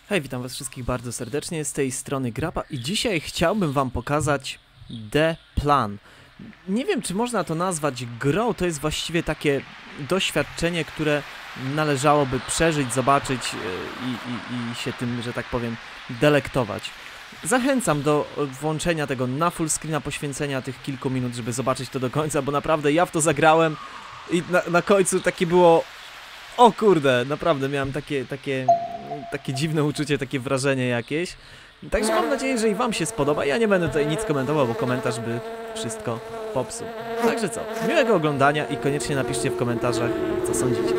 Hej, witam was wszystkich bardzo serdecznie, z tej strony Grappa i dzisiaj chciałbym wam pokazać The Plan. Nie wiem, czy można to nazwać grą, to jest właściwie takie doświadczenie, które należałoby przeżyć, zobaczyć i się tym, że tak powiem, delektować. Zachęcam do włączenia tego na full screena, poświęcenia tych kilku minut, żeby zobaczyć to do końca, bo naprawdę ja w to zagrałem i na końcu takie było... O kurde, naprawdę miałem takie dziwne uczucie, takie wrażenie jakieś. Także mam nadzieję, że i wam się spodoba. Ja nie będę tutaj nic komentował, bo komentarz by wszystko popsuł. Także co, miłego oglądania i koniecznie napiszcie w komentarzach, co sądzicie.